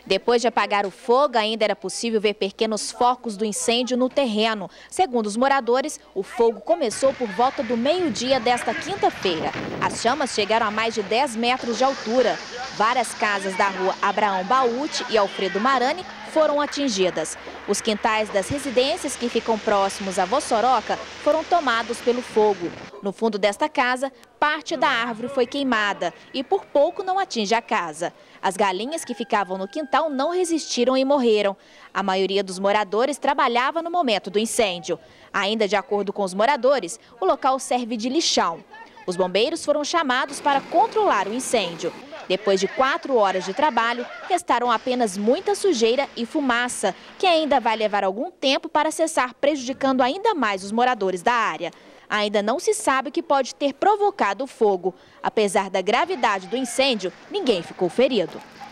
Depois de apagar o fogo, ainda era possível ver pequenos focos do incêndio no terreno. Segundo os moradores, o fogo começou por volta do meio-dia desta quinta-feira. As chamas chegaram a mais de 10 metros de altura. Várias casas da rua Abraão Baúti e Alfredo Marani foram atingidas. Os quintais das residências que ficam próximos à Vossoroca foram tomados pelo fogo. No fundo desta casa, parte da árvore foi queimada e por pouco não atinge a casa. As galinhas que ficavam no quintal não resistiram e morreram. A maioria dos moradores trabalhava no momento do incêndio. Ainda de acordo com os moradores, o local serve de lixão. Os bombeiros foram chamados para controlar o incêndio. Depois de 4 horas de trabalho, restaram apenas muita sujeira e fumaça, que ainda vai levar algum tempo para cessar, prejudicando ainda mais os moradores da área. Ainda não se sabe o que pode ter provocado o fogo. Apesar da gravidade do incêndio, ninguém ficou ferido.